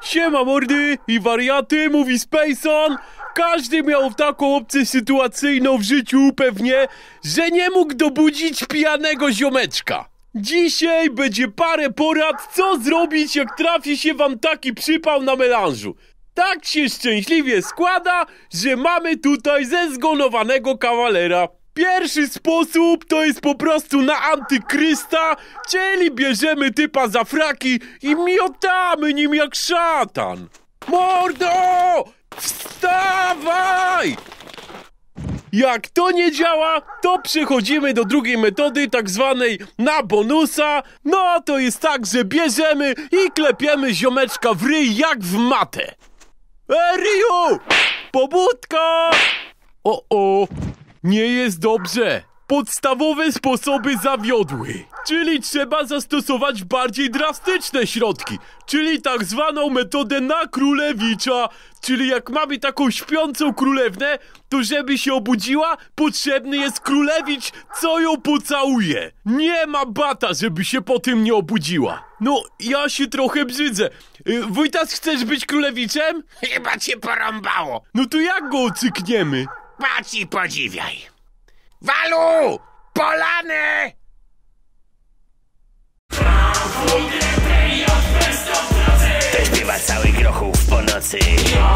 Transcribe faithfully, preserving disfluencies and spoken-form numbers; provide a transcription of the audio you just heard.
Siema mordy i wariaty, mówi Spacon. Każdy miał taką opcję sytuacyjną w życiu pewnie, że nie mógł dobudzić pijanego ziomeczka. Dzisiaj będzie parę porad, co zrobić, jak trafi się wam taki przypał na melanżu. Tak się szczęśliwie składa, że mamy tutaj zezgonowanego kawalera. Pierwszy sposób to jest po prostu na antykrysta, czyli bierzemy typa za fraki i miotamy nim jak szatan. Mordo! Wstawaj! Jak to nie działa, to przechodzimy do drugiej metody, tak zwanej na bonusa. No to jest tak, że bierzemy i klepiemy ziomeczka w ryj jak w matę. E, Ryu! Pobudka! O, o, nie jest dobrze. Podstawowe sposoby zawiodły. Czyli trzeba zastosować bardziej drastyczne środki. Czyli tak zwaną metodę na królewicza. Czyli jak mamy taką śpiącą królewnę, to żeby się obudziła, potrzebny jest królewicz, co ją pocałuje. Nie ma bata, żeby się po tym nie obudziła. No, ja się trochę brzydzę. Yy, Wójtas, chcesz być królewiczem? Chyba cię porąbało. No to jak go ocykniemy? Patrz i podziwiaj. Walu! Polany! To śpiewa cały Grochów po nocy.